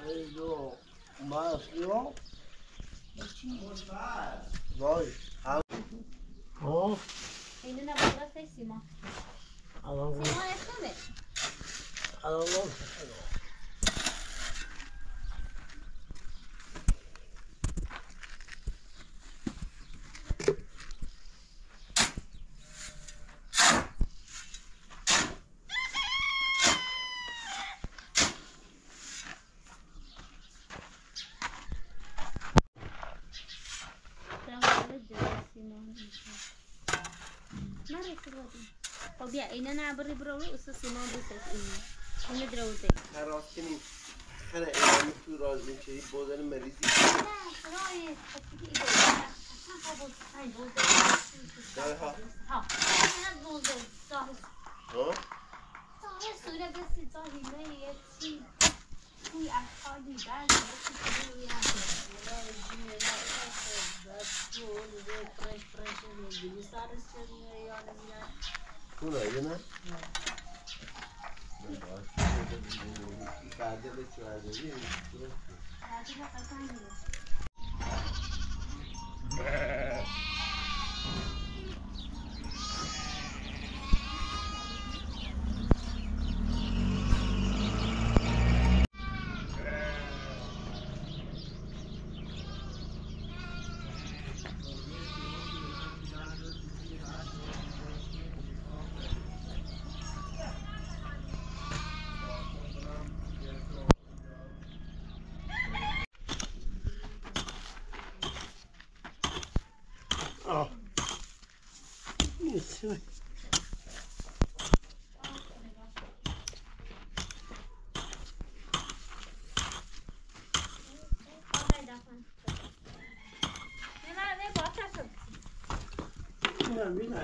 دو ماسیو وای ها اینو نباید سیما سیما اسمه الان خب بیا اینا نبری برو اساس سیمان بساز اینو دروزه خراس کنیم خیلی ایرانی تو راز میشه بودن مریضی رای داره ها ها نه بوده ظاهر ها ظاهر سوره بسی ظاهر یه چی توی افکاری بعد تو رایده نه؟ بعده به چوهرداری نیست بینه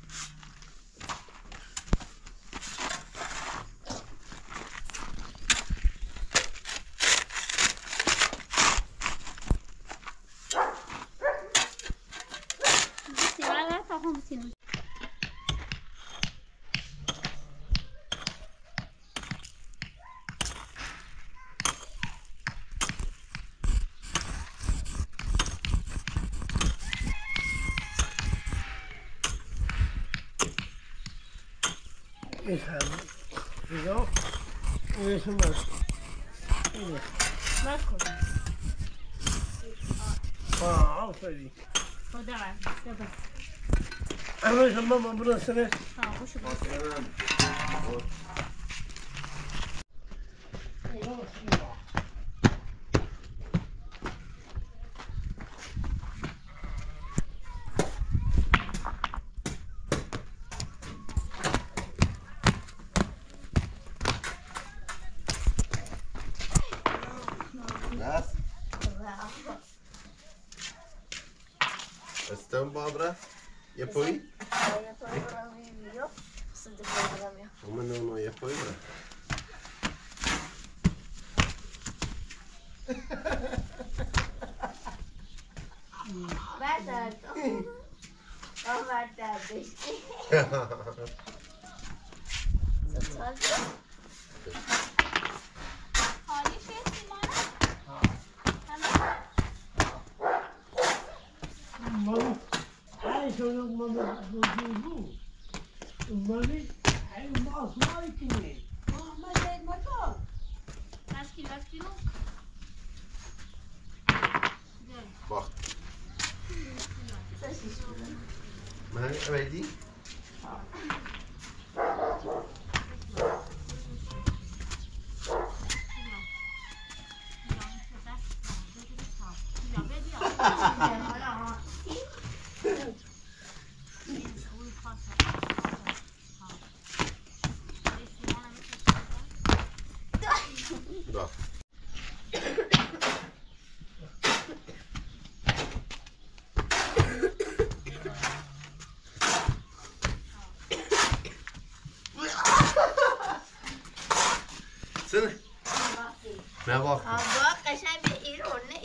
میفهمی دیگه اینشون باز نکن آفرین خدا بس همه شما ما برو سره خوشو بس Estão Barbara? E apoio? Uma não e apoio, né? من اولی؟ نه باقی قشنگ به ایران نه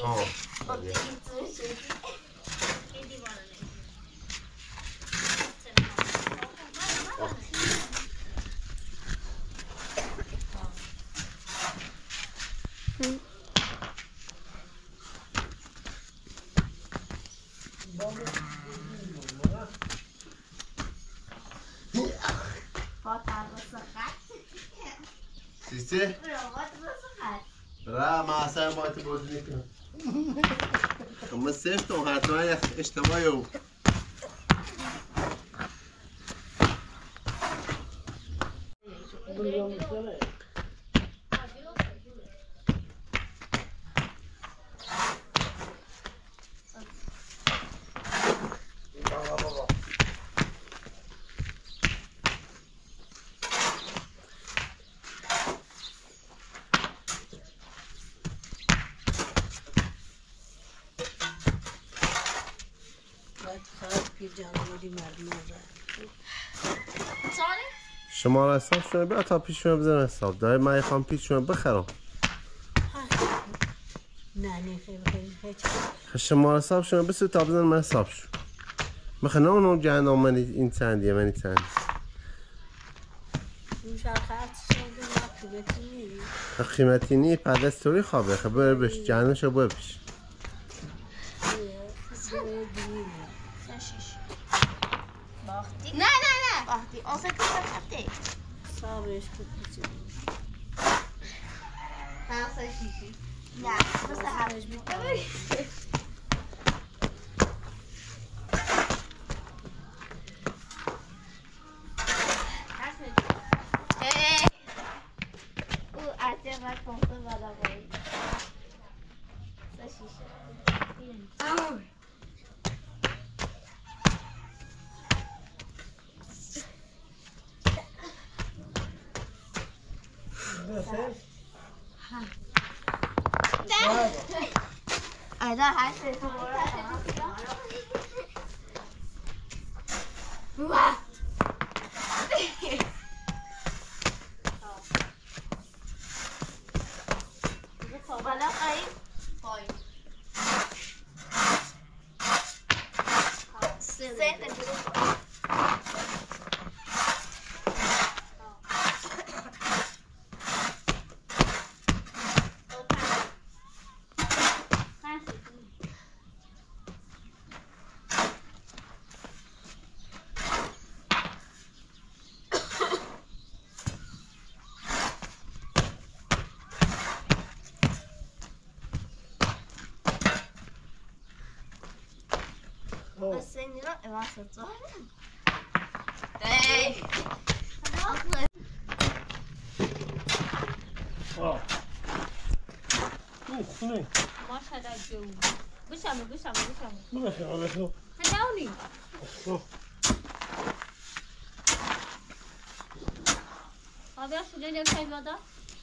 را ما اصلا باید بازی نکنم اما سفتم حتما اشتباهی او شما را حساب شما بیا تا پیش شما بزنم حساب داره من خواهم پیش شما بخرم نه خیلی شما را حساب شما بسید تا بزنم من حساب شما مخنه اونو جهنم من این چندیه من این چندیه قیمتی نی پرده ستوری خوابه خبر بش جهنمشو ببیش نه باختی آفت بخطه صابرش کن همسا شیشی نه بسه همش بیتر او عجب و کنسه بالا باید سه شیشه Ada hasil semua. Wah. Balak ay point. Set and Senhora, eu acho que tô. Ei! Ó. Isso, Mostra da Joe. Buscamos. Não é olha só. Não, nem. Abi ya şuraya ne kayboldu?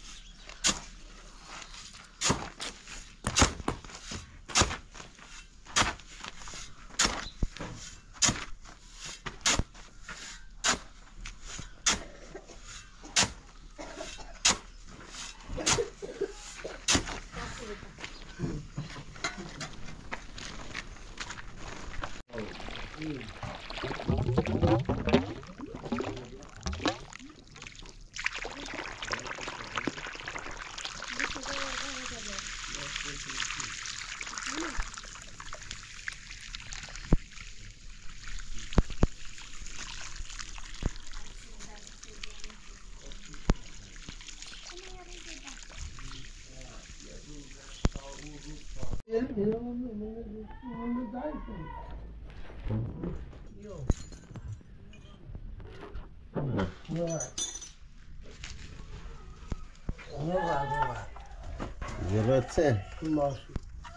زرته ماشي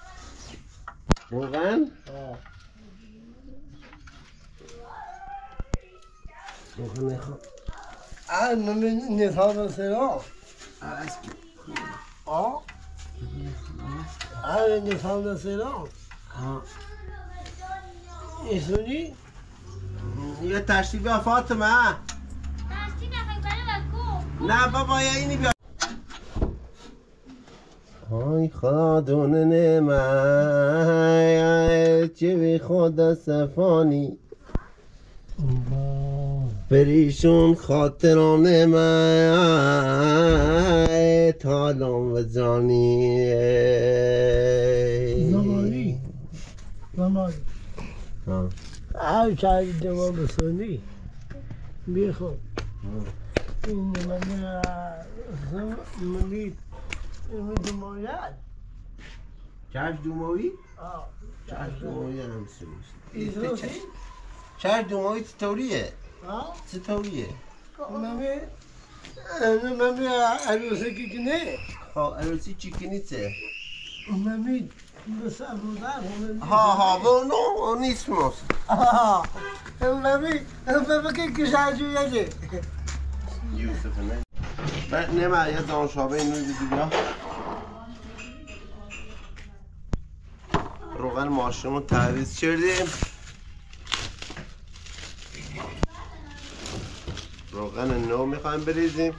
روغن روغن من نظام سلام نظام سلام اسونی یه تشریف بیا فاطمه نه بابا یا اینی بیا های خدا دونه نمه چه بی خود صفانی پریشون خاطران من تالم و جانی زمانی هر چایی دوام بسونی بیخون این من منی این دماغیت چرش دوماوی؟ چرش دوماوی هم سویست چرش دوماوی چطوریه؟ چطوریه؟ ممی عروسی که نه عروسی چیکنی چه؟ ممی بس ابرودر ها اون نیست موست ممی که کشاجویه ده یوسف نه من نمه یه زانشابه اینوی بیدی بیا روغن ماشین رو تعویض کردیم روغن نو میخوایم بریزیم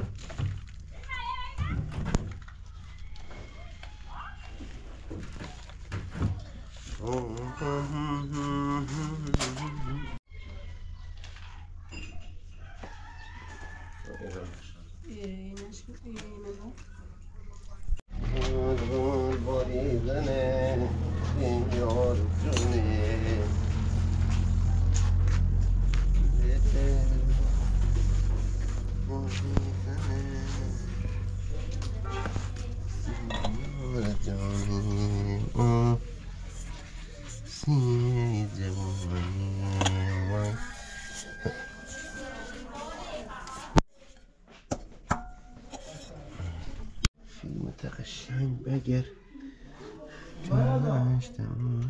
فیلم قشنگ بگر داشتم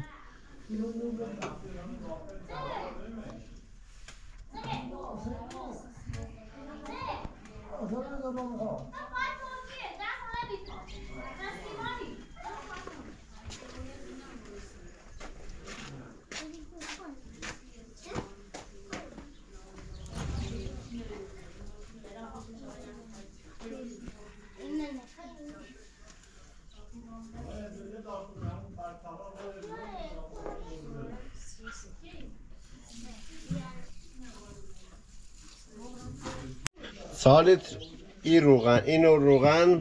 سالت اینو روغن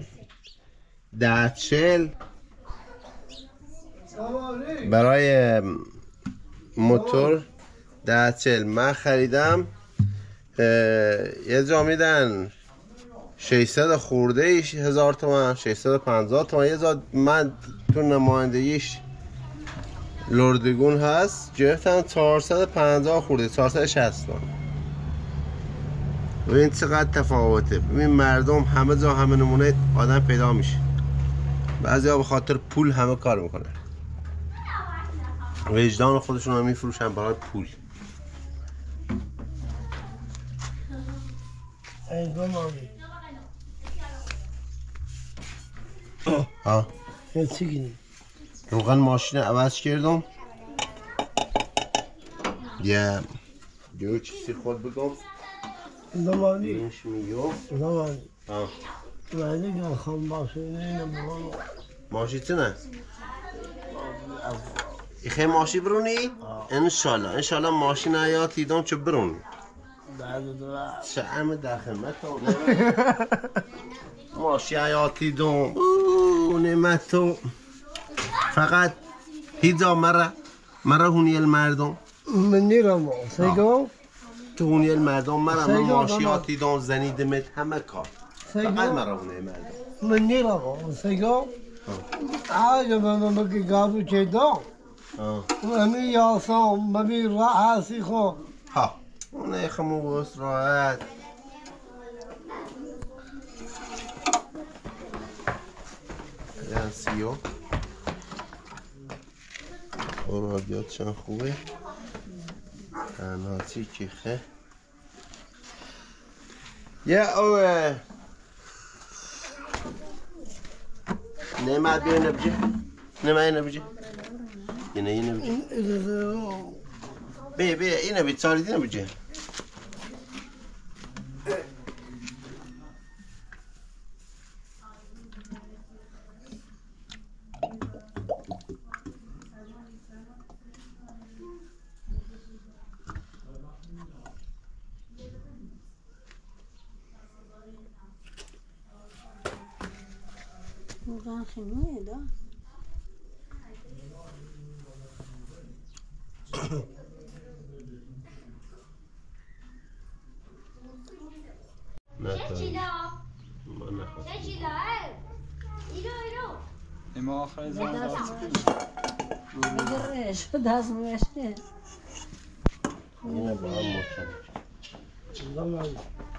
10-40 برای موتور 10-40 من خریدم یه جا میدن 600 خورده ایش 1000 تومن 650 تومن یه جا من تو نمایندگیش لردگون هست گرفتم 450 خورده 460 تومن ببین چقدر تفاوته ببین مردم همه جا همه نمونه آدم پیدا میشه بعضیا به خاطر پول همه کار میکنن وجدان خودشون رو میفروشن برای پول ها روغن ماشین عوض کردم یه چیزی خود بگم زمانی اینش میگم زمانی ها ولی که خواهم باشه اینه ماشی چه نه؟ ایخه ماشی برونی؟ انشالله ماشین آیاتی دام چه برونی چه همه در خدمت ماشی آیاتی دام نعمت تو فقط هیچا مرا هونی المردم من نیرم سیگو تو هونی المردم من ماشی آتی دام زنیدمت همه کار فقط مرا هونی المردم من نیرم سیگو آجا من بگی گابو چه دام همی یاسام مبی راحتی خو ها اونه خموس راحت سیو رادیاتشان خوبه تنهاتی کیخه یه اوه نمید بیای نبجه نمید نبجه اینه بجه بیا اینه بید سالیدی نبجه روغن خیمه دا نه تا ما نخواستیم اما آخر زمان بگرش دست میشه اینه با هم مشترک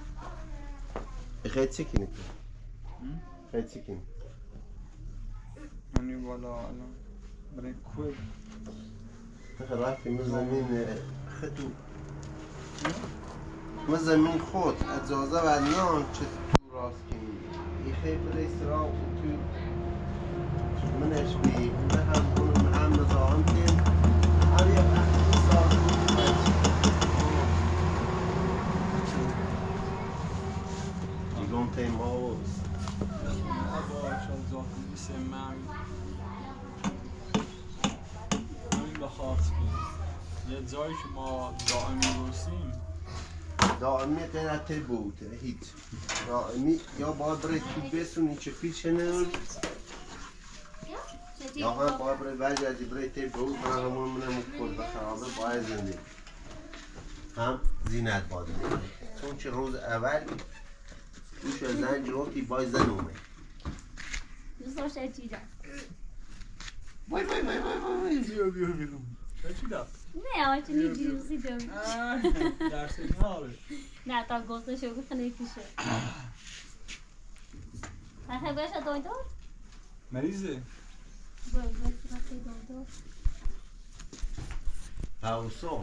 خیلی چکنی خیلی چکنی منی بالا الان برای کوه رفتی من زمین خطو من زمین خود اجازه و نان چه تو راست کنی این خیلی برای سراغ و تو منش بی نه هم اونم هم نظام تیم هر یک احتی ساعت دیگم تیم هاوز یه جایی که ما دائمی روسیم دائمی غیرتی بود هیچ دائمی یا باید برای تو بسونی چه پیشنه یا هم باید برای برگردی برای تی بود برای همون منم کل و خرابه باید زندگی هم زینت باید چون چه روز اول دوش زن جوکی باید زن اومد دوست داشته چی دست وای بیا بیرون چی دست؟ نه آنچه نیجیوزی دارم درسی ناره نه تا گفته شو بخنه کشه نخه بشه دکتر؟ مریضه باید رفته دکتر هاوسو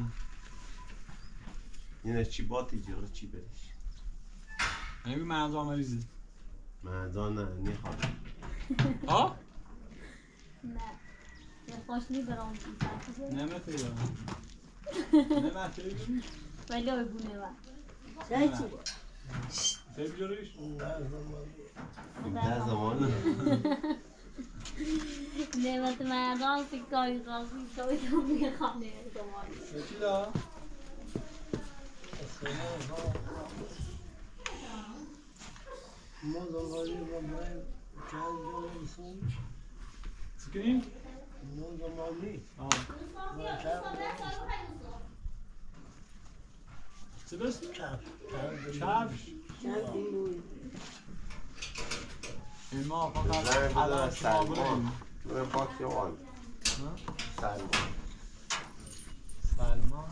اینه چی باتی جاره چی برش نبی مرزا مریضه مرزا نه نیخواد ها؟ نه یه خوشنی برام بیتر نمته یا نمته یا ولی آی بونه من چی سیب جاریش؟ در زمان نعمت مردان سکایی قاضی توی تو میخوانه زمانی چی دا؟ ما زمانی با من چند جان انسان سکنین؟ ما زمانی چه بس؟ کفش اما فقط زن الان بدن شما سلمان بریم من باکی آن سلمان سلمان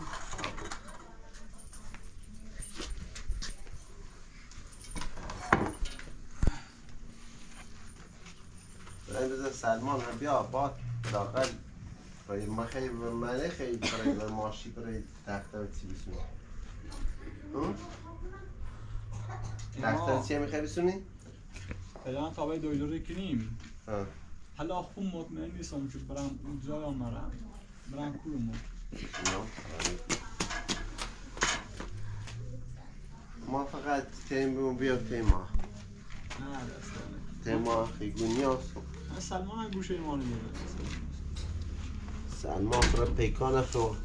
من بزن سلمان هم بیا باد داخل برای ما خیلی منه خیلی برای ماشی برای تخته و چی بسونی تخته چیه میخوای بسونی؟ فعلا تابع دویدوری کنیم حالا خوب مطمئن نیستم که برم اونجا یا برم کورمو ما فقط تیم بیمون بیا تیما نه دستانه تیما خیلی هست سلمان هم گوشه ایمانی میره سلمان برای پیکان خورد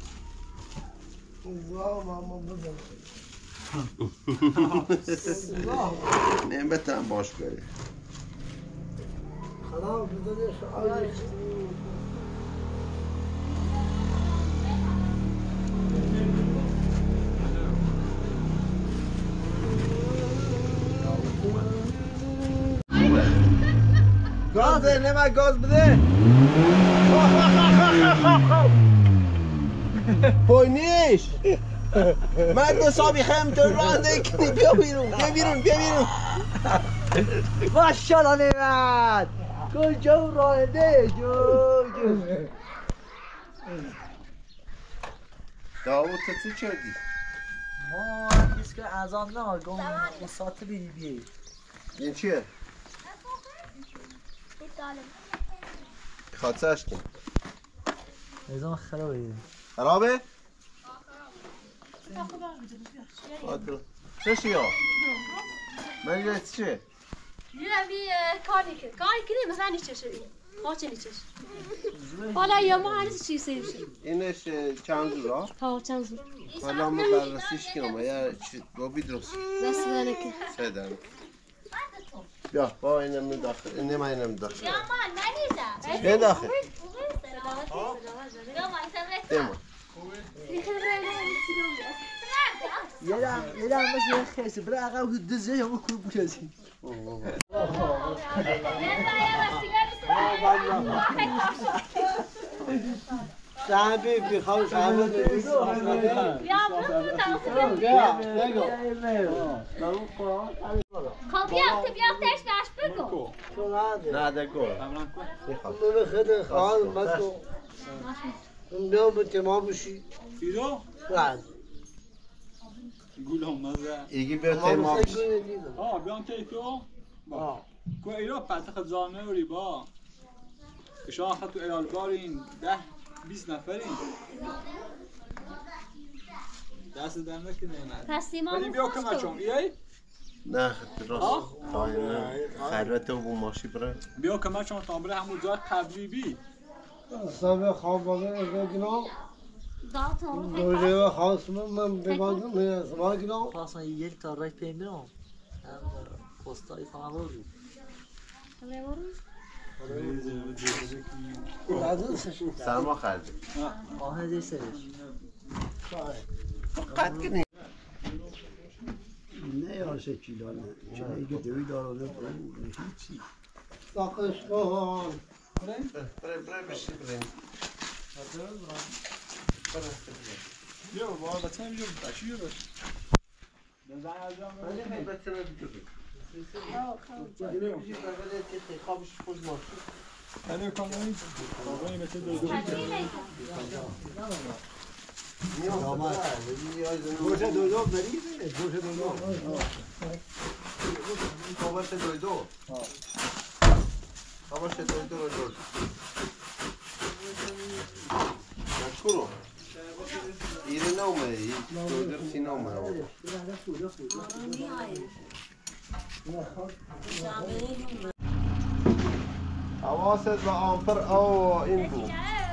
الله ما بدن نیم بتن باش بری خلاص بدن شعاری گاز ده نمه گاز بده پوینیش مرد حسابی خیم تو رانده کنی بیا بیرون بیا بیرون بیا بیرون ماشالله نعمت کجا رانده جو داوود تو چی کردی؟ ما کسی که از آن نه گم ساعت بیری بیه این چیه؟ خاطرش کن نظام خرابه خرابه؟ خاطر چه شیا؟ من یه چیه؟ یه بی کاری کنی مثلا نیچه شدی خواهچه نیچش حالا یا ما هنیز چی سیر شد اینش چند زورا؟ ها چند زور حالا مقرسیش کنم یا با بیدرست بس دنکه سه دنک بیا با اینم داخل اینم اینم داخل یا ما ننیزم بیا داخل دیما یه دم بس یه خیسی برای عقب دزه یا بکن بکشی صاحبی بخوام صاحبی بگیرم. بیا برو بیا نگو. خب بیا تش بهش بگو نه دگو من خیلی خواهد مدو. بیا به تمام بشی. فیدو؟ بعد. گول هم نزه. ایگی به تمام بیام که تو؟ با. کو ایرا پتخ زانه وری با. شما آخه تو ایال بارین 10-20 نفرین. دست در نکنه نه. پس سیما ولی بیا کمک چون ایای؟ نه راست خیرت و بوماشی بره بیا کمک چون تا بره همون جا قبلی بی. صاحب خواب باید اگرگنام. دوجه خواست من بگذارم من اسمای گنام. پاسان یک تا رای پیم برام. پستای فهم رو. سرما خرده آهن دیگه سرش. قد کنی نه یا 3 کیلو نه چیزی که دوی داره هیچی ساقش کن بره بشی بره بیا بابا بچه نمیجور بچه یه باش نزن از جام هلو کاملی بابا این بچه دو گوشه دولو بریده گوشه دولو باشه دویدو باشه دویدو رو دور نشکرو ایره نومه دویدر سی نومه حواست و آمپر او این بود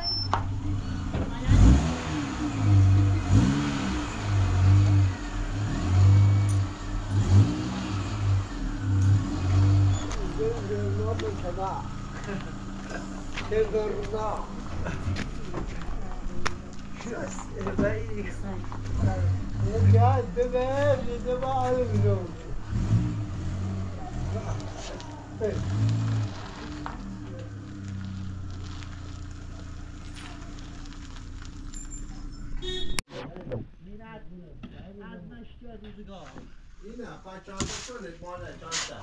اینه پاچانده کنه ماله چانسته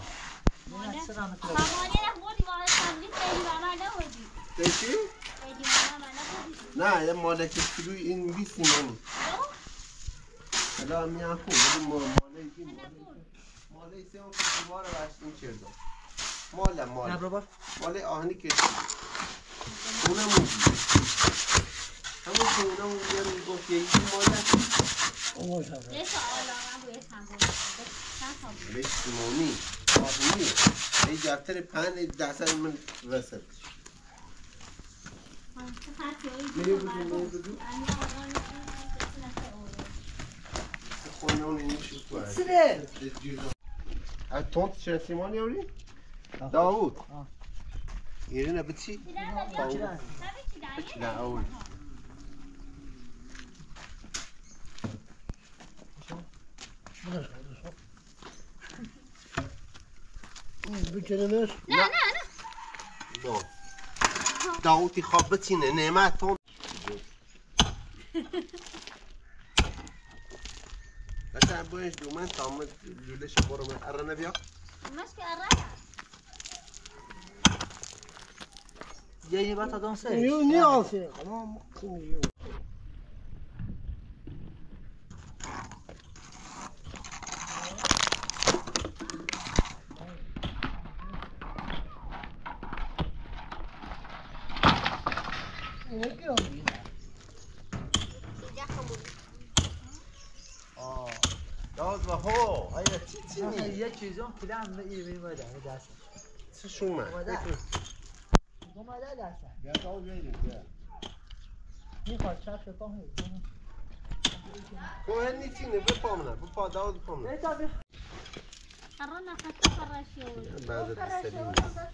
چی؟ نه یه ماله که کلوی این بیستی منی الان میان کن ماله سه اون که دیوار بشتیم چرده ماله آهنی کشید اونم موندی همون که اونم موندی گفت یکی ماله بشتیمونی آهنی ای جفتر پن دستر من وسط خونه اون اینی شد باید از تونت چه سیمان یوری؟ داوود ایرینه بچی؟ نه اول بکنمش؟ نه با داوودی خواب بچینه نعمت تون بچه باید دومن تامد جلش برو من اره نبیا یه بات آدم سرش. یو نیاسه داز و هو آیا چی نی؟ یه چیزام کلام به ایمی باید دست. چه شومه؟ اومده دست. بیا تا بریم بیا میخواد چپ پامو. کوه نیچینه بپا داوود بپامنه بعد سلیم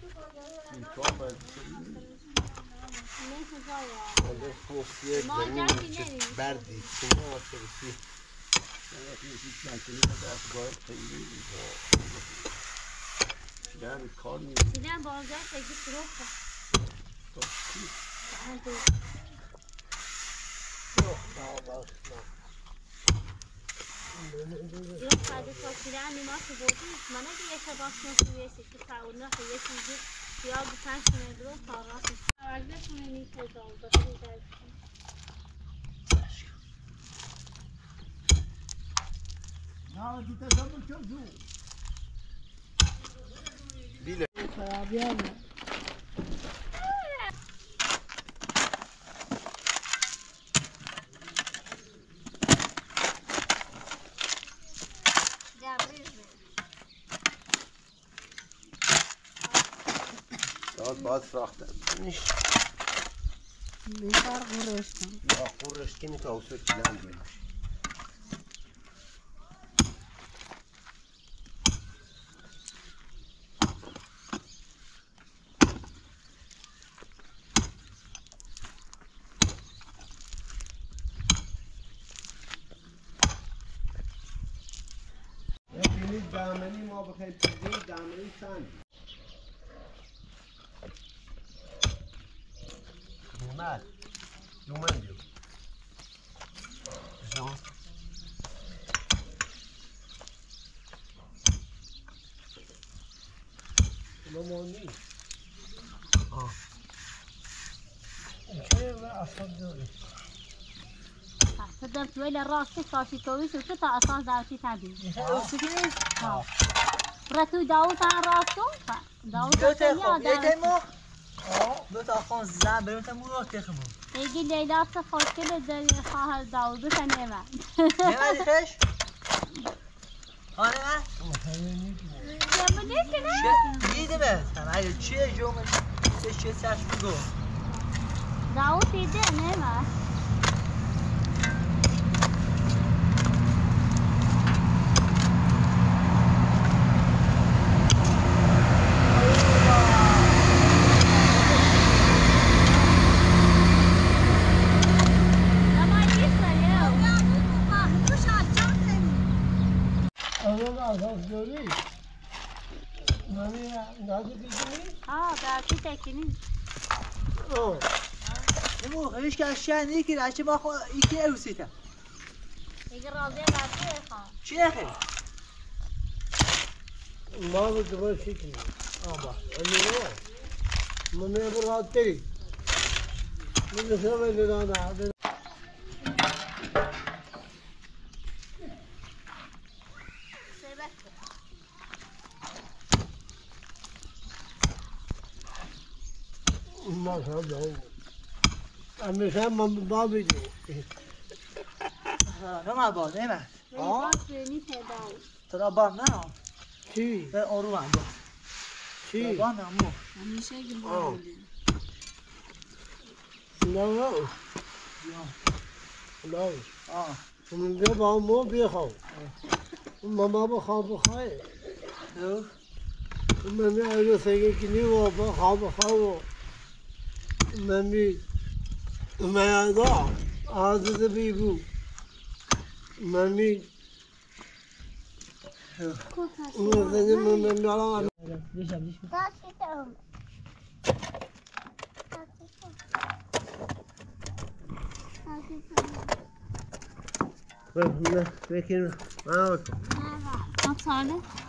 بعد خوفیه زمین چه بردی چه ناسرسی کار دیدم بازار خیلی فروخته Yok hadi fasulye animası bozulmuş. Bana bir yaşadasın üyesi ki tavrına üyesi ya bir tane şunu bir tarlasın. Arada şunu ne kadar oldu? Ya git zaman çocuğu. Bile. Saat بعد ساخت نیش بیشتر قرش کن یا قرش کنی که اوسر کلام بیش دامنی ما بخیر چیزی دامنی سند دومد دومن دیو جان مامانی چه اصلا داری تقدر توی راستی کاشی توی شو تا اصلا داشتی تبی. ها. براتو داوود تن راستو؟ داوود دو یا تا دو تا خون زن بریم تا مورا تخمو. ایگی لیلا تا خوشگل داری خواهر داوود تنه من. نمیدی خش؟ آره من؟ جمعه کنه؟ دیدمه. همه چیه جمعه؟ چیه سرش بگو؟ داوود دیده نه من. اساس داری؟ منی نازی کنی؟ در چی تکنی؟ نمو خیلیش که اشیاء نیکی رچه ما خو ایکی اوسیتا ایگه راضی برده خواه چی نخیر؟ ما به دوباره چی کنی؟ با امیرو منی برات تری من سوال دادم ما شاء الله همیشه من بابی دی نما با نمه باز بینی پیدا ترا بام نه چی؟ به اون رو انجام چی؟ بام نمو همیشه که بوده نه نه من بیا با مو بیخوام ماما بخواب بخواه من می اگه سگه کنی و بخواب بخواه من می من ادا عادت بیگو من می من میارم نه بکن آه چند ساله؟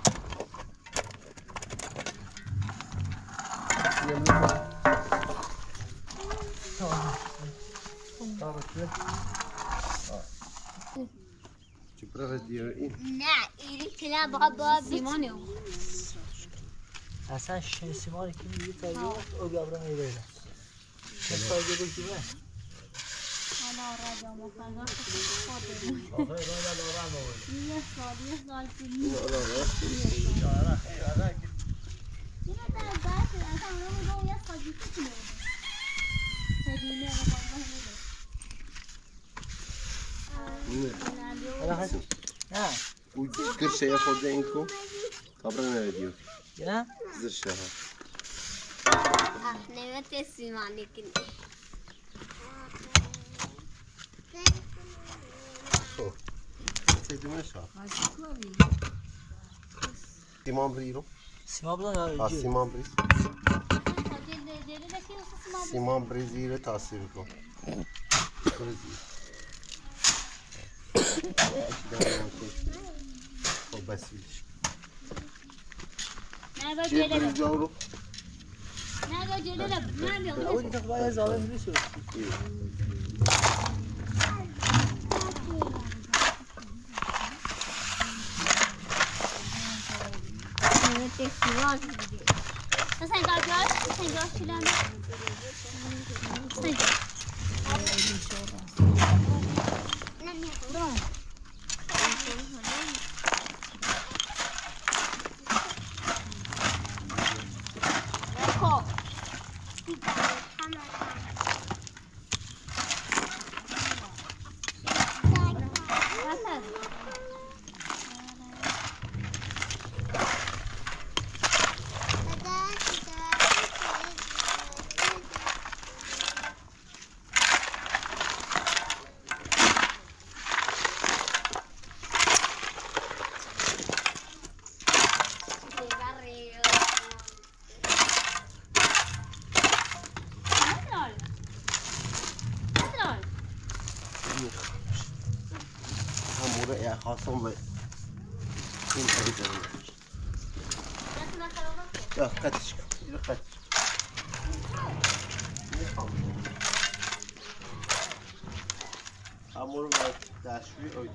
چی برای دیو این؟ نه ایری کلا بابا سیمانه اصلا سیمانی که میگه تا یوت او گابرا میره تا یه دو کیه حالا راجع مفاجات خود یه سال کنی نه او کرشه خود این کو خبر ندیو نه زرشه ها نمیته سیمانی کنی سیدونه شا سیمان بریرو سیما بدون سیمان بری سیمان بریزی تاثیر کن بریزی خب بس بیدش چه بریز جاورو نه جلو من اون تقوی ظالم نیست خواستم به این خریده یا قطش کن اینو قطش میخوام همون رو باید دستشوی اوید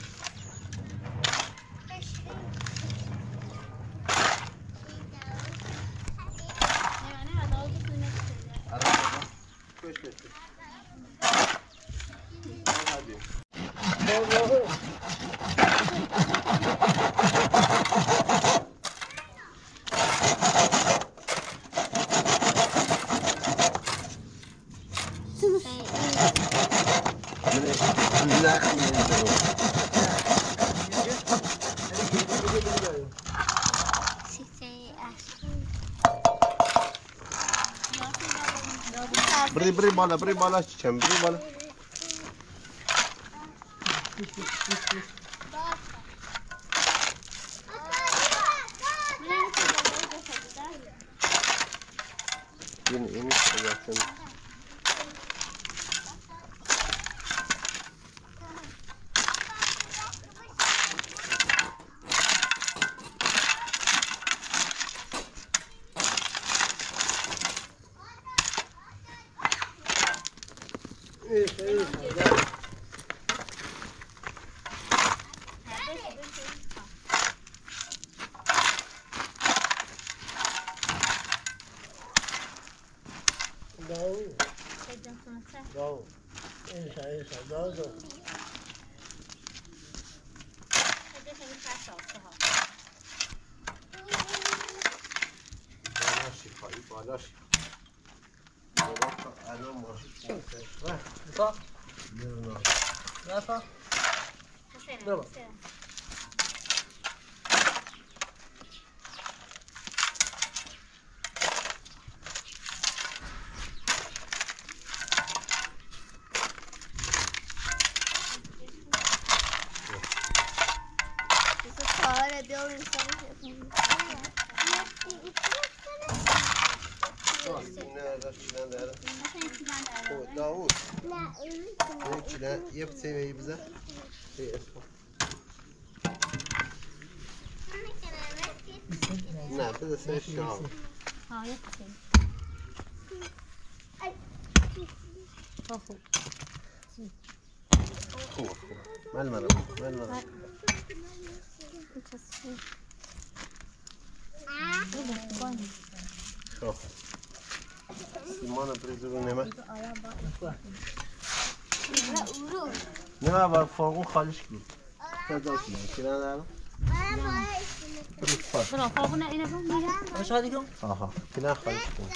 بری بالا چیچم بری بالا اینی شایدتون داوود یه بسیاری بزن نه بده سرش شام خوب مال شوف سیمان بریزو نمه نمه بر فرقون خالش کن تداش من کنن دارم برا فرقون اینه بون میرم شادی کن آها کنن خالش کن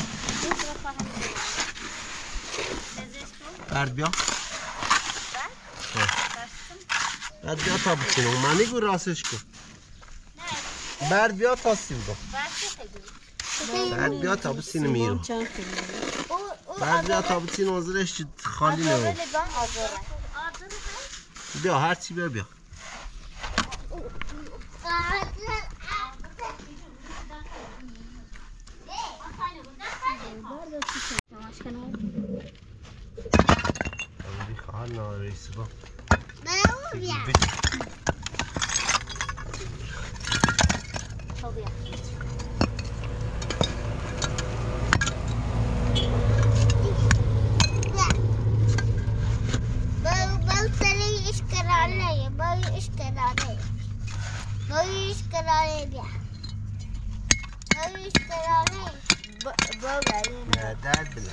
برد بیا بعد بیا تا بچینم منی گو راستش کن بعد بیا تا سیم کن بعد بیا تا بچینم میرو بعد بیا تا بچینم آزرش خالی نمو بیا هر چی بیا بیا خواهر نارئیس با درد بله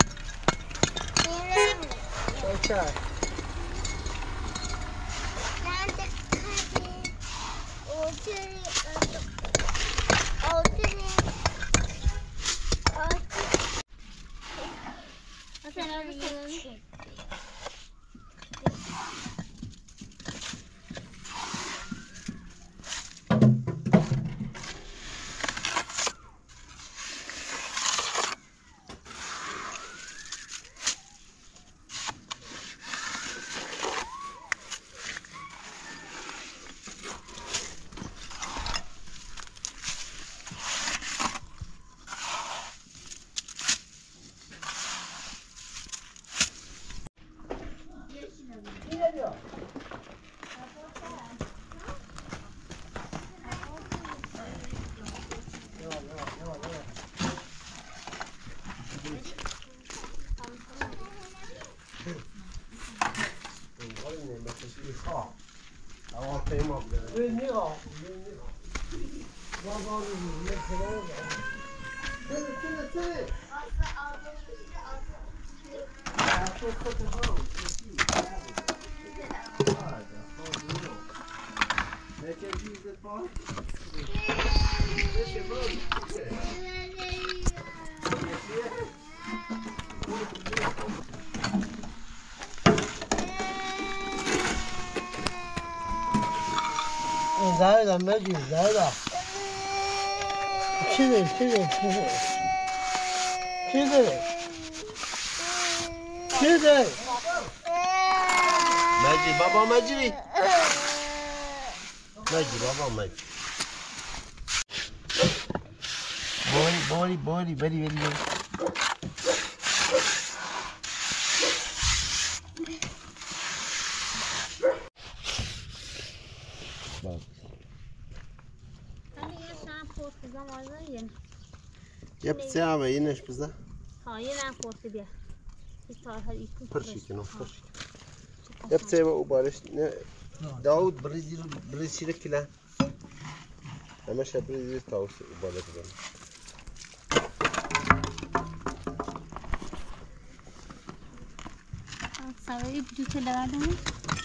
زایده مجید زایده چی ده مجید بابا مجید بابا مجید باری یه پسه همه اینش بزن ها یه نم خورسی بیا پرشی کنم یه پسه او بارش داود بریزی رو کلا همه شب بریزی تاوس او بالا بزن سواری بجوته لگردمون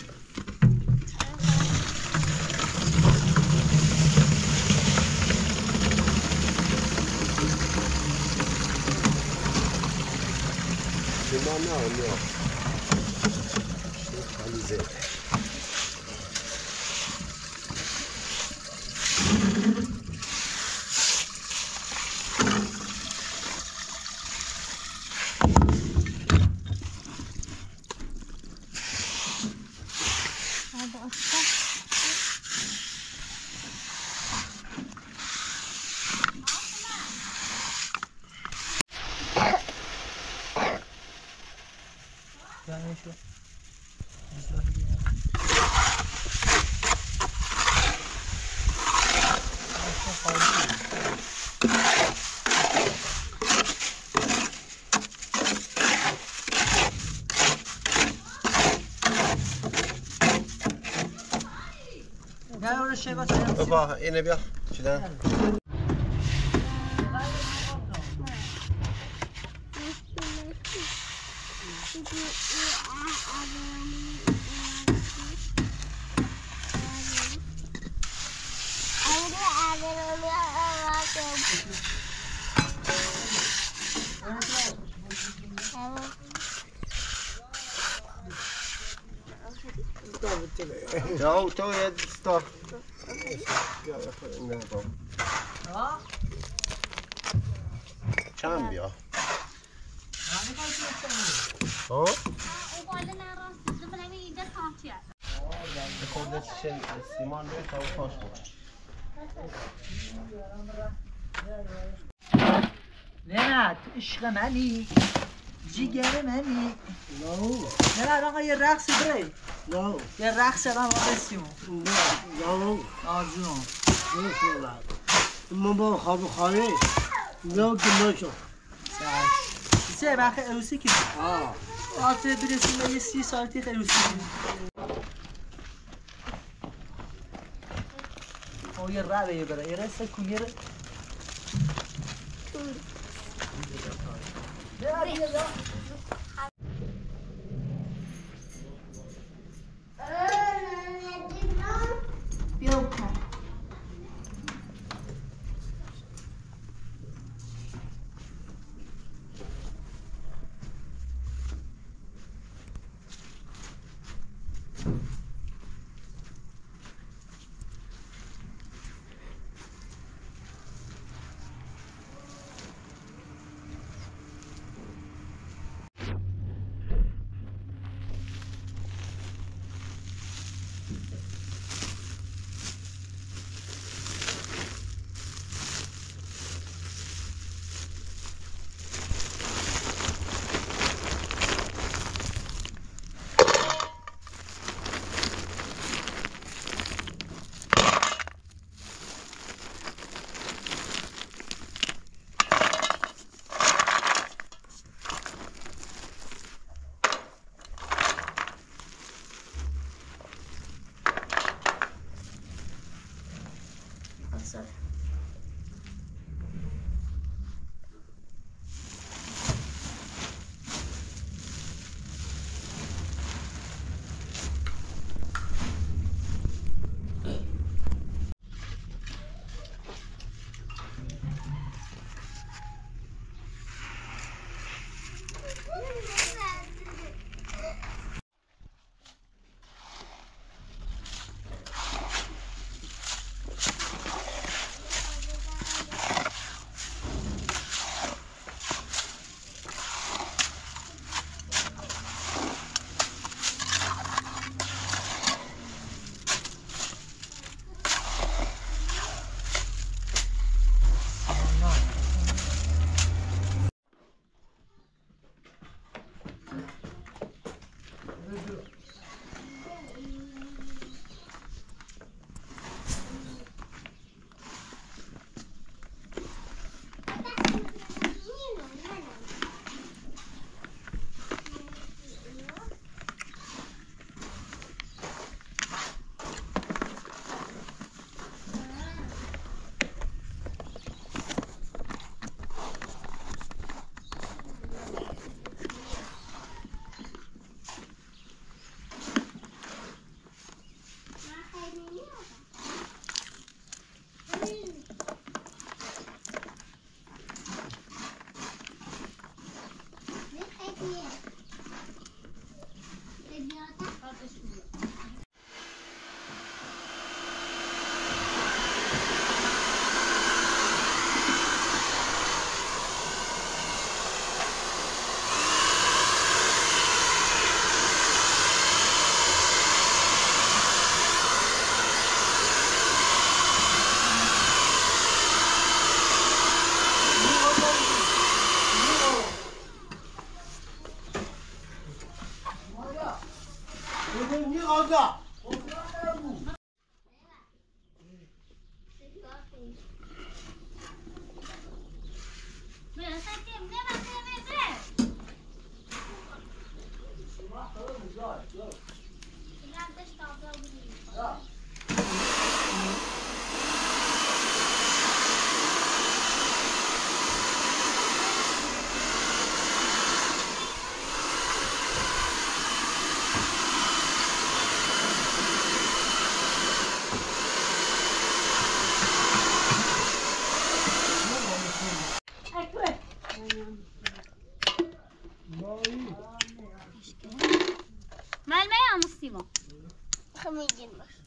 نه خیلی زیاد بابا اینه بیا شدن تره تو یه ستا نه بابا ها؟ چند بیا همین کاری که ها؟ او بالا نراست زمین اینجا تاچیه خودت سیمان بیه تا پاش بود نه تو عشق منی جیگر منی نه نه آقا یه رقص بره نه یه رقص الان ما بسیمون نه آجون نه ما با خواب خانه نه که نشو سه وقت عروسی که آته برسیم به یه 30 ساعتی عروسی او یه ربه بره یه رسه کنی ره خميجين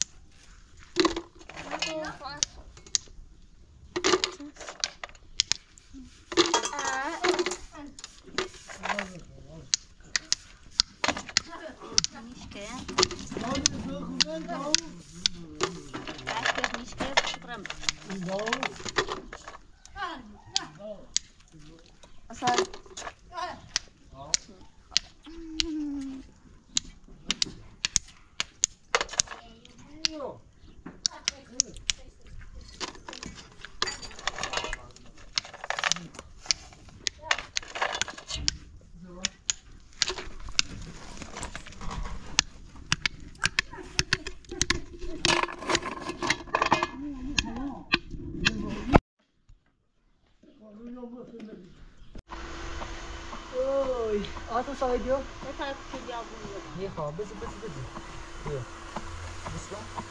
اوی آتو سایدیو بهتر که بیا بود یه خواب بزی بیا بس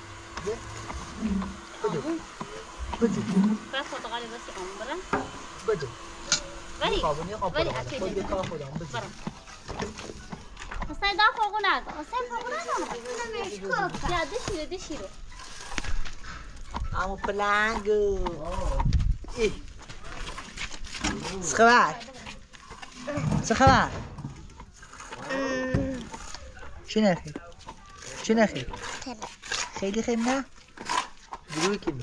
بده بس فوتوغالی بس عمره بده ولی خواب ولی اكيد خود کار خودم بده برم حسين دا فوق نادا حسين فوق نادا يا دشيرو امو پلنگو ای سخبر چه نخیر خیلی خیلی نه بروی که می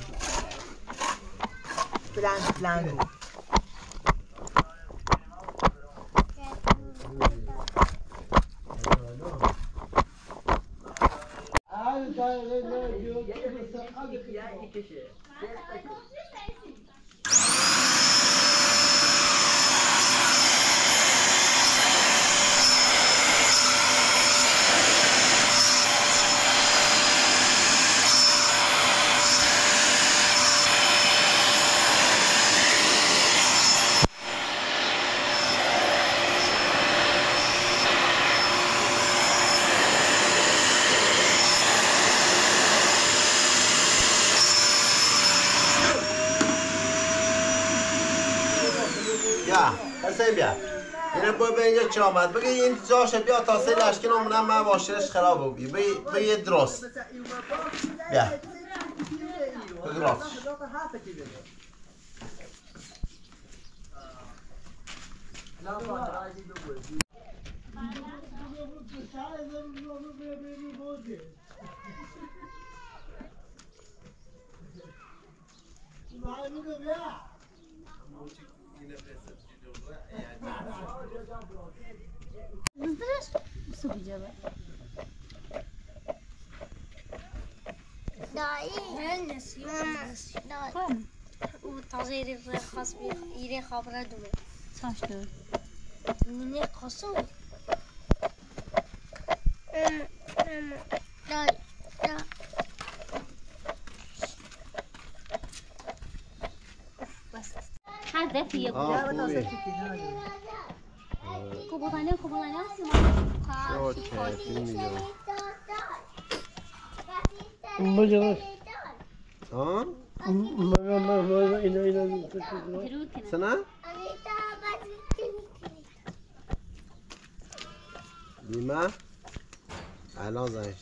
پلنگو حسین بیا اینه باید به اینجا چی آمد بگه این جاشه بیا تا سه لشکن امونم من واشرش خراب بگی بگه درست بیا بگه راستش او تغییر خاص بی ایره خبره دومه چاشتو نینه قصو بس هذا في كوبوتانيا ها؟ اینا سنه؟ بیمه؟ الان زنش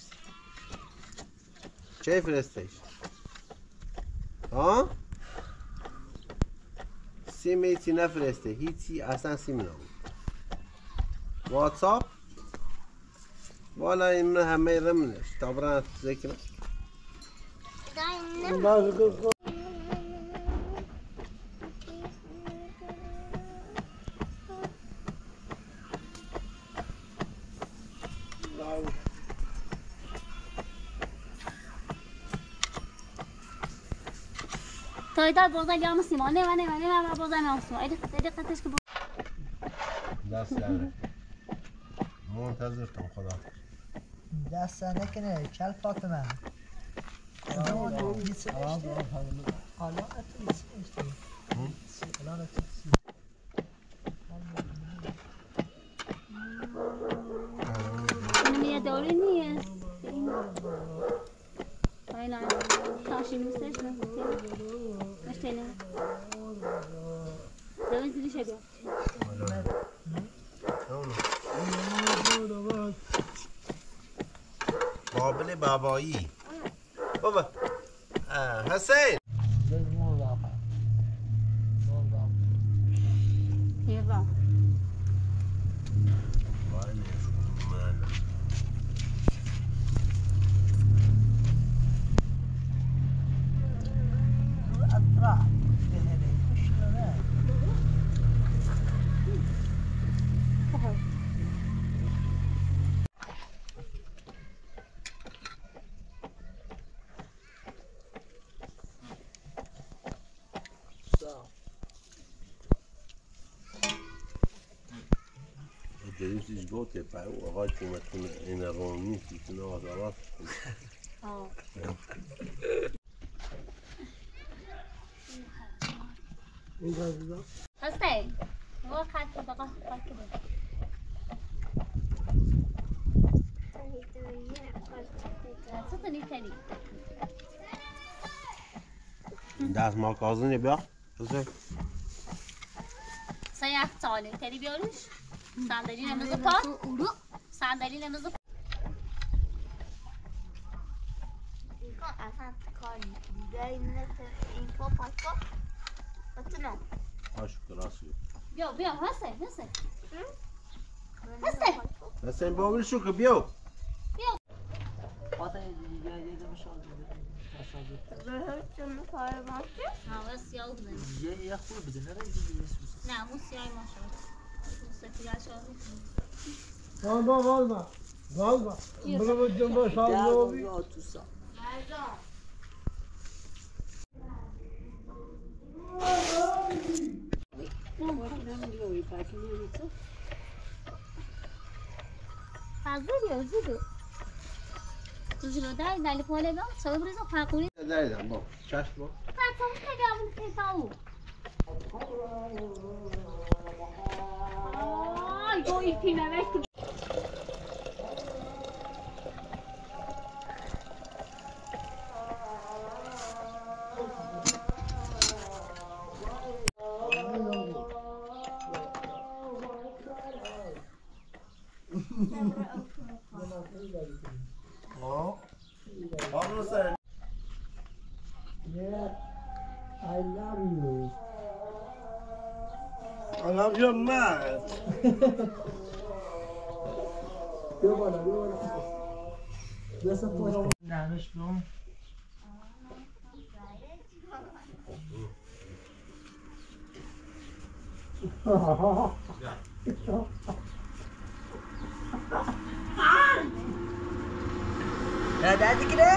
چه فرستش؟ ها؟ سیم هیچی نفرسته هیچی اصلا سیم نمون واتساپ؟ والا این همه رمنش تا برن ذکر تایدار بردن یا مسیمان نه بردن آسو ایدی قطعش که دست لعنه منتظرتم خدا دست نکنه کل فاطمه حالا یه دوری نیست aynen taşıymış seçme kaç tane devam zili şey diyor قابل بابایی بابا حسین يلا جديد يجبوت يبقى وغاية ما تكون هنا رومي في سنة وضعات هستي هو خاطر بقى كده صدقني تاني دست ما کازن بیا حسین سیاه ساله تری بیاروش صندلی نمیزه پا صندلی نمیزه اصلا کار دیگه این پا پاکا بتونم شکر راسی بیا حسین حسین باول شو که بیو بهتون کار باشه هوا سیاه بزنی یه خوب بزنه نه مو سیاه ماشا سفیده شاهد Galba. Bravo jumbo sallobi. فضل یا زیدو تو جلو دلی پاله دام سوی بریزم فقوری دریدم با چشم با قطعا خیلی همون تیتاو آی گوی فیلمه وقتی I love you. I love your man. دادی كده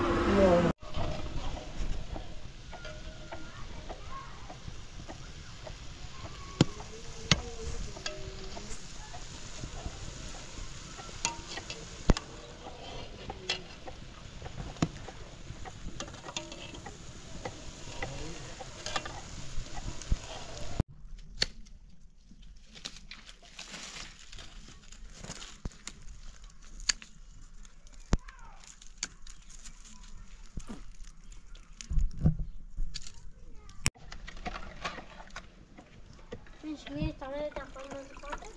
مش مية طريقة تعمل مزقاطة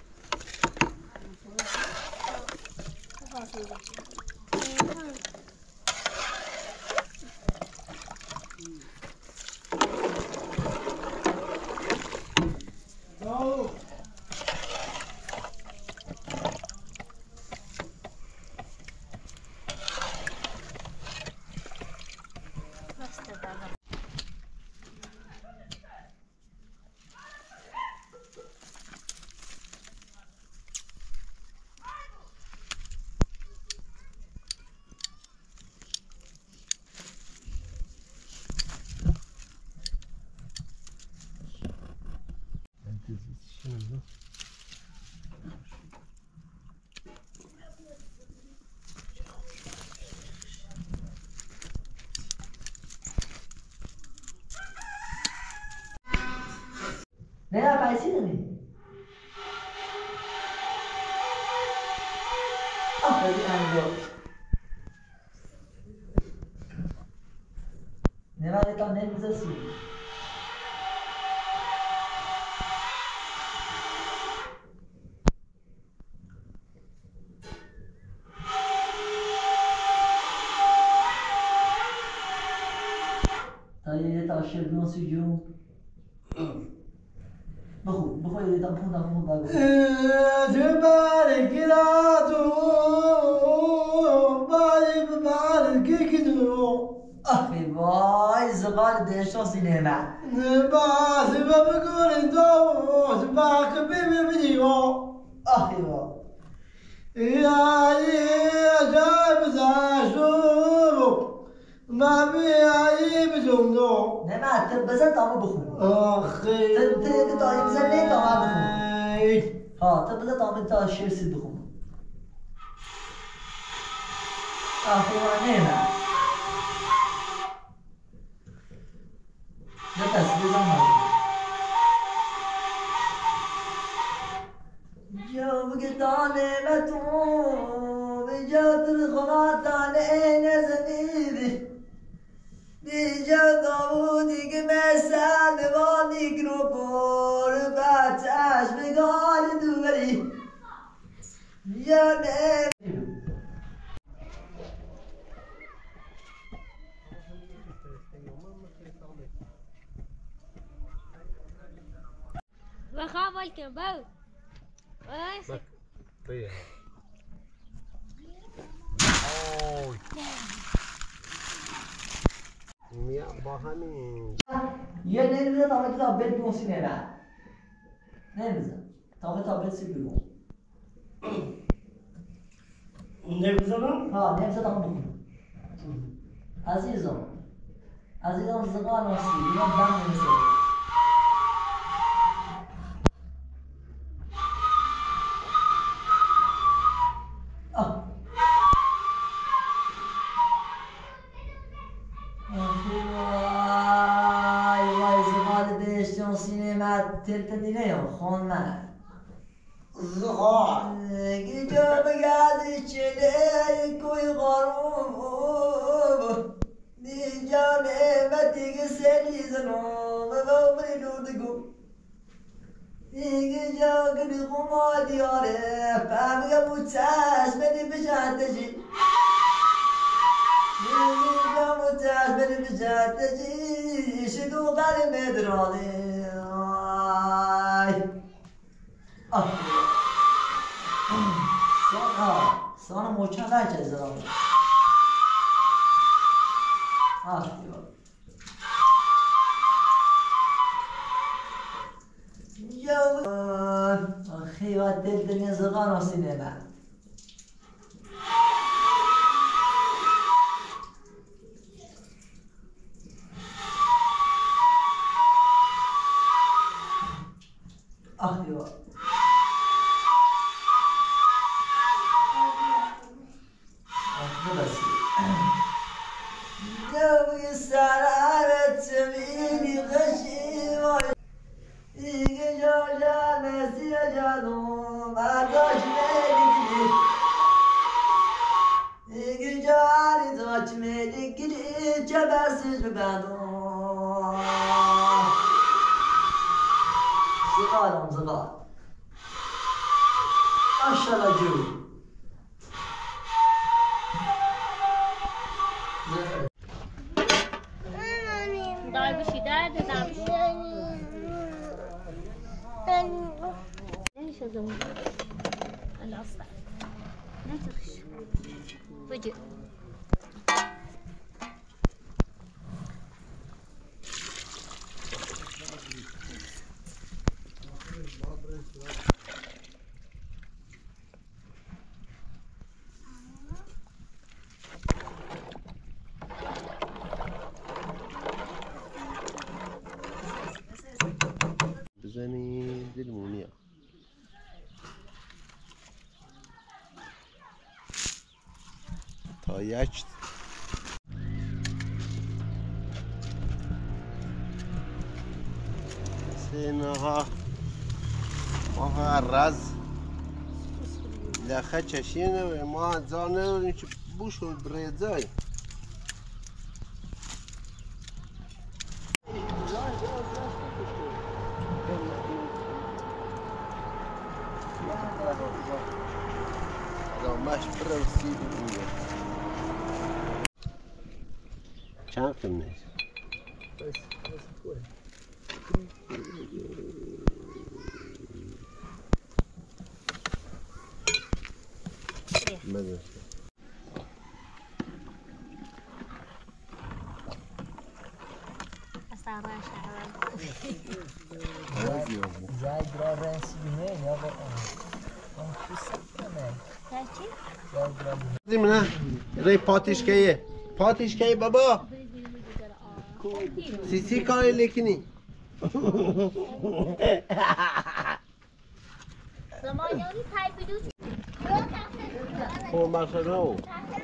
نه بایسی نمی آخری انجام نه تا نمیزه سی یه تاشر نوسی جون بخور یه تا بخون بگو جبال كلاتو بالي ببالك كدو آخی وای زغال دشتا سینما باس ببقول دوس باك بيبي بديو آخی وای يا جايب زاشو ما بيعي بجمدو نه تب بزن تامو بخون اخي تب تایی بزن نه تامو بخون ها تب بزن تامو تا شیرسی بخون آخی وای نه بس بزن جو بقداني متوم جات الخلاطان اين زميلي دي جو داودي قمسان باني قروبور باتاش بقال دوري يا بخاف الكبوت واسك با همین یه نمیزه تا کتاب بد بوسی نه نمیزه تا کتاب بد سی بیرون نبزنم ها نمیزه تا بخون عزیزم زغال واسي اینا دم نمیزه وای زغال دشتون سینما تلتدینه یا خون من زغال گیجا بگردی چله کوی غروب دیجا نعمتی که سلی زنوم و بری دوردگو دیگه جا کنی خوما دیاره فهمیگم بود چشم بدی بشهدشی دیگه جا بود چشم بدی بشهدشی شدو قلم درانه سان موچن بچه زرام دیوار خیلی وقت دل زغان و سینما دیوار جوی سرارت سمینی غشی دیگه جا مسی جانو برداشت میگیری دیگه جا داشت میگیری چه برسیش ببندو زغال ماشالله جو دای بشی درد دم نمیشه زمون الاسطح نتخش وجه بزنی دلمونیا تا یک سینها ما رز لخه چشینه و ما زانه داریم که بوش و بریزای مش برسي چند قیمت زي راسي هنا يا بابا انا كسبت زي منها ري پاتیش کیه پاتیش کیه بابا سی کاری لیکنی زمانیانی تای بیدوش خور مرسانه او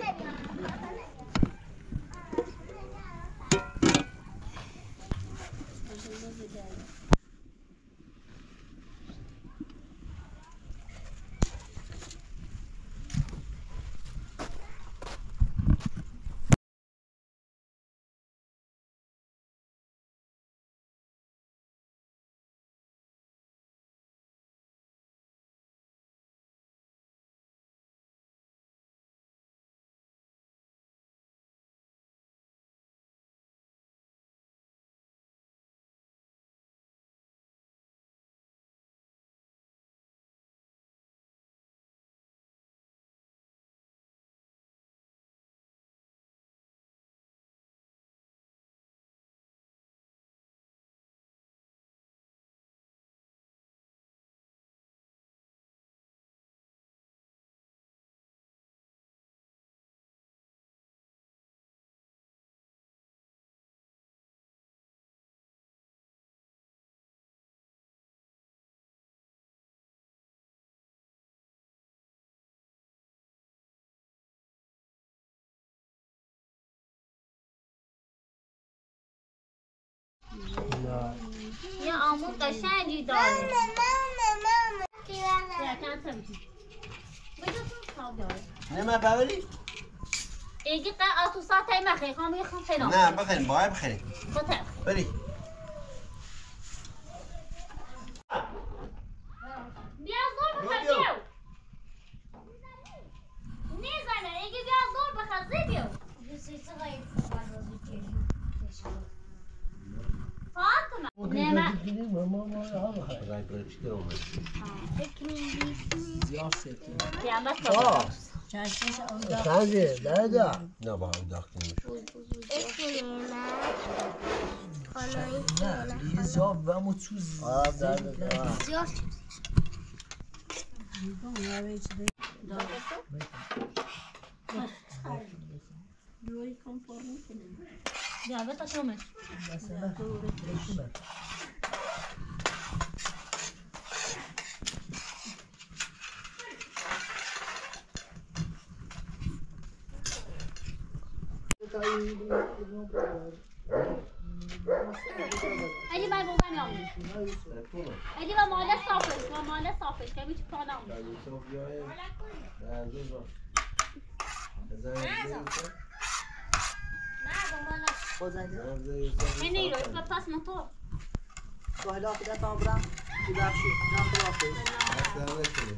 یه آمود قشنگی داره نما بابلی ایگی تو ساعت مخی خواهم یخم فیلم نه بخیریم باید بخیریم خطر بری بیا زور بخواه بیو نیزنه ایگی بیا زور بخواه زی بیو فاطمه نما رای برای چی اومد زیاد سیتی بیا بس چشمش اون خنده دادا نه با هم داخل نه لیه زیاد و مو تو زیاد بیا بس شومش ادی بای بابا میام ادی با مال صافش که میچ کنم اینی رو تو پاس موتور سهلا بده تا برام ببخشید جان خداحافظ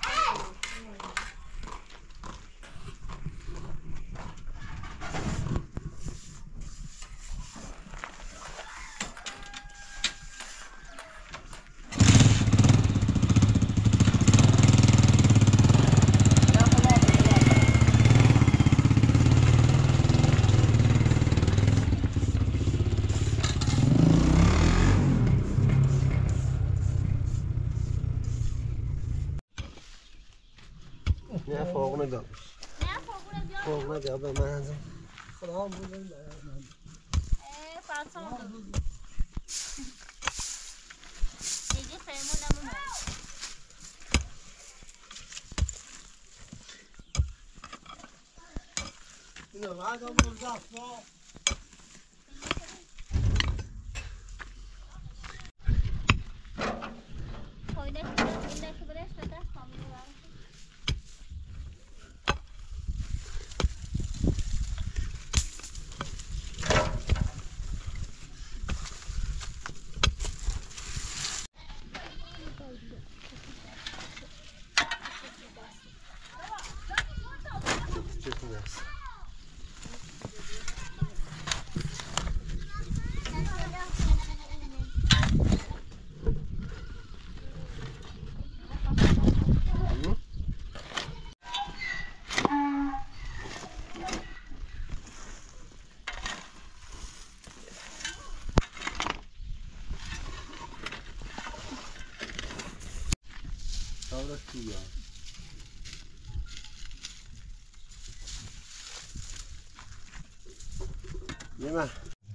نه فوق نگاه نه فوقونه بیا فوق نگاه به من خدا بودن فاطمه دیگه فهمونم اینو بعد مرزا یا یه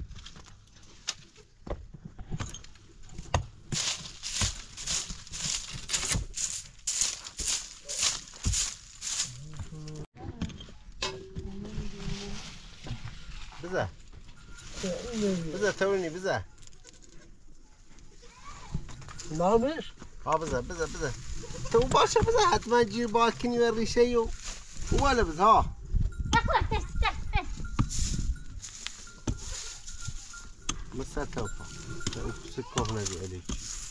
بزه بزه تورنی بزه نامش؟ ها بزه تو باشه بزه حتما جیر باید کنی و ریشه و ولا بزه ها مسا توفا سكوه نبي عليك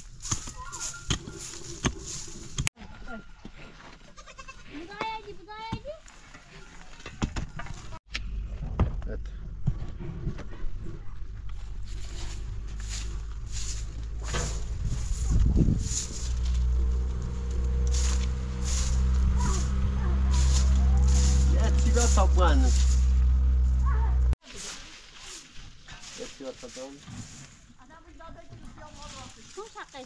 طبعاً يا طبعاً شو شقي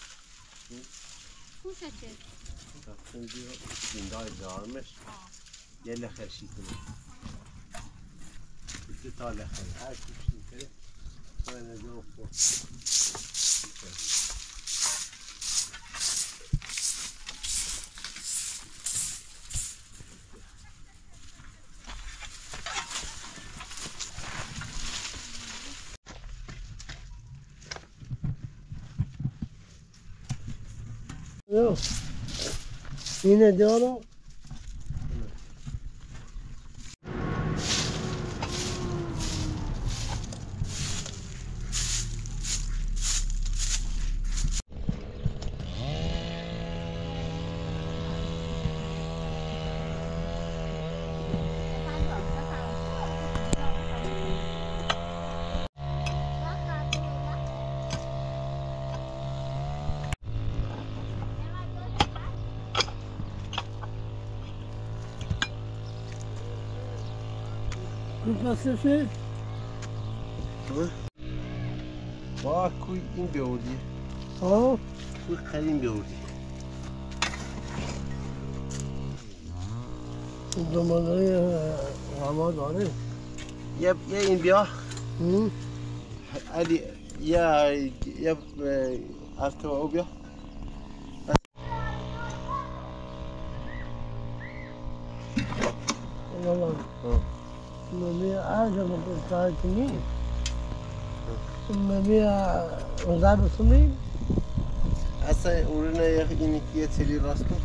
شو شقي تقصدي زنداي دارمش يلا خرشي كله تطالع خير هاي كل كده وانا جوفو اینه دارم پسشه با کوی این بیودی ها کوی قدیم بیودی دمانه هوا داره یه این بیا علی یه هفته او بیا ممی عجب بستانتنی ممی وزار بسمی اصلا اورنا اینی که تلی راست کن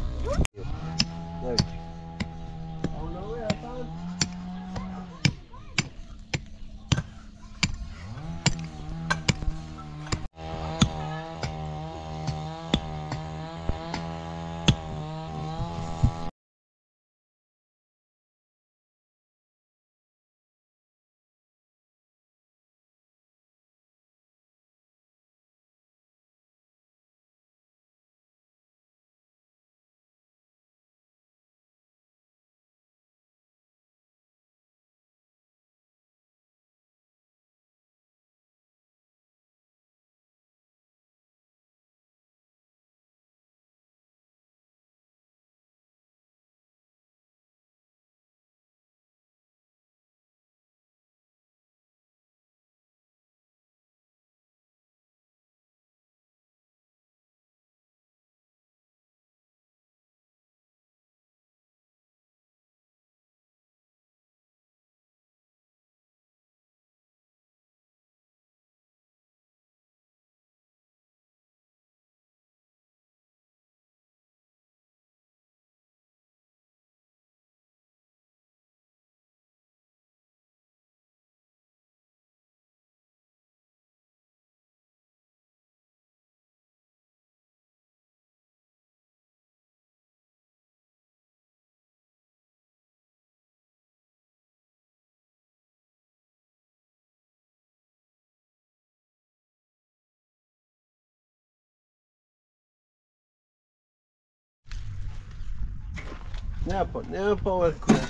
نه پاور کنه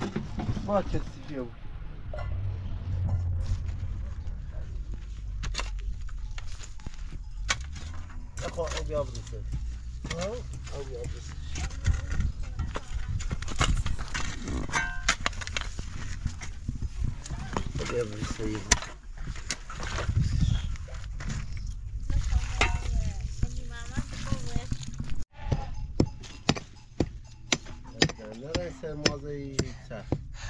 ما کسی بیو اخو او بیا بروسه او بیا بروسه يا ابن السيد نرى سرمازي تسافر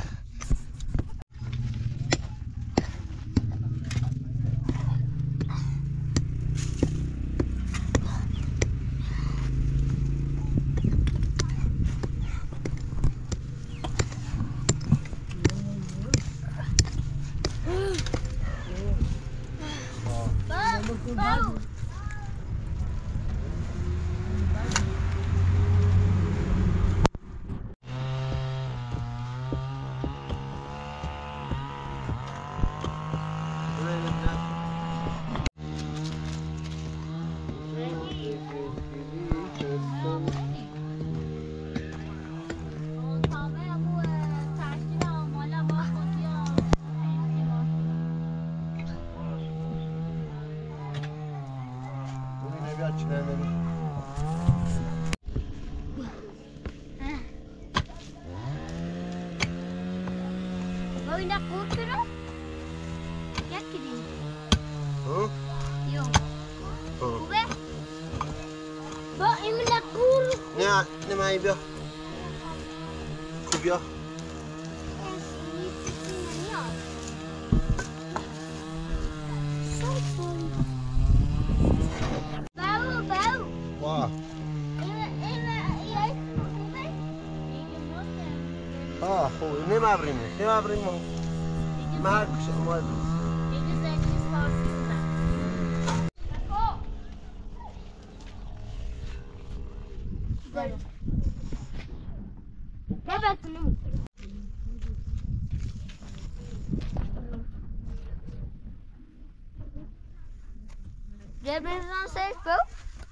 Voy a comprar. Ya querido. Yo. Ube. Ba emla kur. نه مایی بیا خوب بیا واه خوبه نمبریم مرکش اومد Jij bent dan safe, Bo?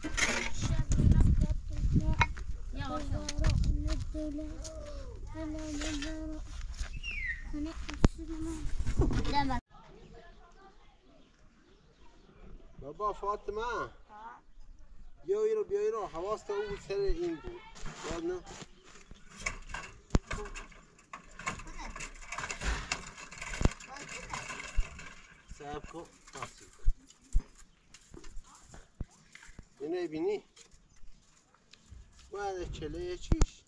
بابا فاطمه بیا ایرو حواست اون بود سر این بود یاد نه صاحب کو تاسیب اینو بینی باید چله چیش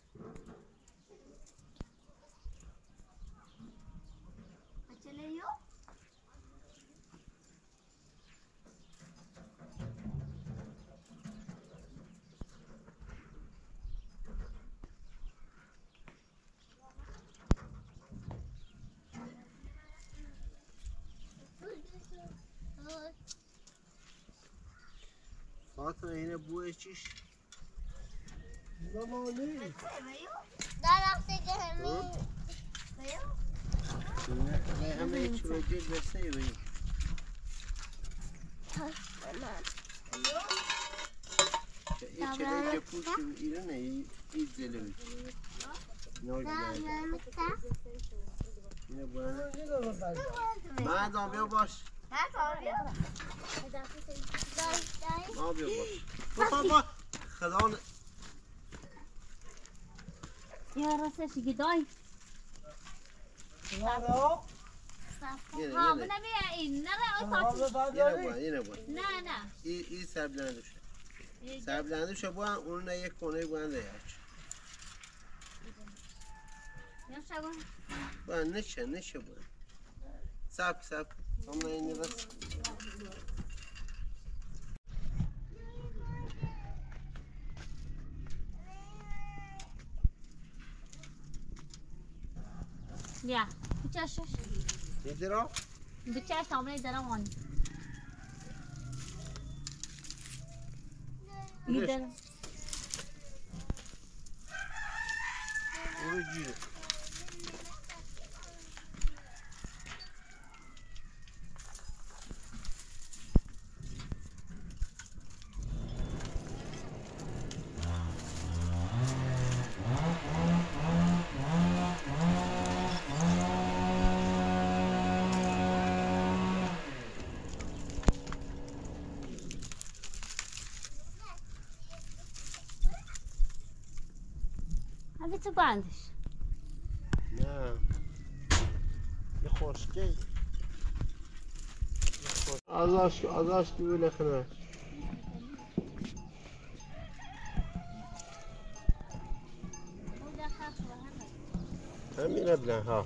چله یو فاطمه اینه بوی چیش زمانی درخت گرمی نه همه چی رو جد بسته بایی این چله که پوش ایره نه این زله بید نوش اینه باید مردم بیا باش ما بیا باش بابا خدا یا راستش گدای ها من این نه اینه نه این سربلنده شد سربلنده شد باید اون یک کنه بونده یاچ باید نشه باید سب هم نه اینه بس بیا بچشش دیدرا بچش تامنه درم آن دیدر اونو جیره هذه تباندش نه یه خوشگی ازاش دویل خنه همینه بلن ها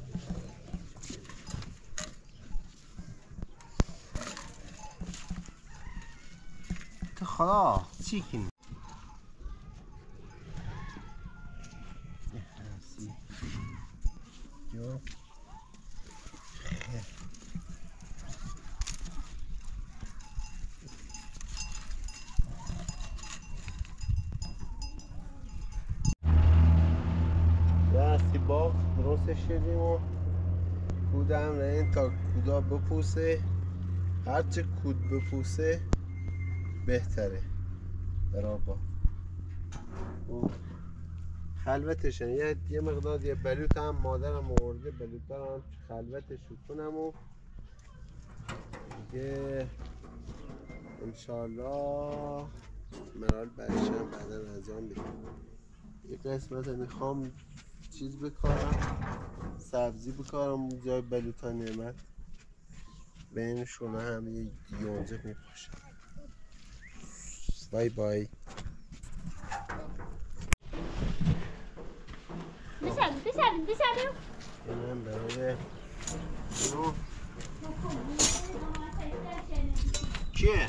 که خدا چی کنی جو دستی باغ درستش شدیم و کودم نه تا کودا بپوسه هرچه کود بپوسه بهتره برابا خلوتشن یه مقدار یه بلوط هم مادرم آورده بلوط هم خلوتش کنم و دیگه انشالله مرال برشم بعدا از آن بگیم یه قسمت میخوام چیز بکارم سبزی بکارم جای بلوطا نعمت بین شونه هم یه یونجه میپاشم بای بای بسریم اینم برای اینو چیه؟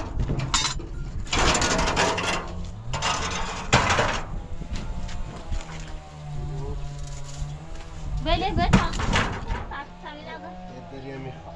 بله بتان یه دریه میخوام